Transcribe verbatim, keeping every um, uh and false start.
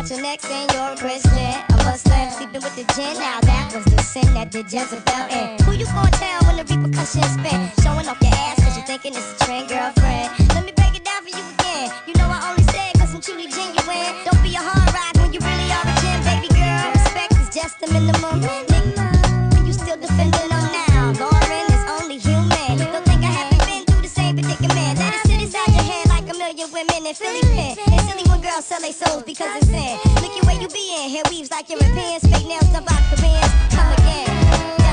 at your neck saying you're a Christian. A Muslim sleeping with the gin. Now that was the sin that did Jezebel in. Who you gonna tell when the repercussions spin? Showing off your ass cause you thinking it's a trend, girlfriend. Let me break it down for you again. You know I only say it cause I'm truly genuine. Don't be a hard rock when you really are a gem, baby girl. Respect is just the minimum. You still defending them now. Lauren is only human. Don't think I haven't been through the same predicament. Let it sit inside your head like a million women in Philly pen. It's silly when girls sell their souls because it's sin. Look at where you be in. Hair weaves like Europeans. Fake nails done by Koreans. Come again.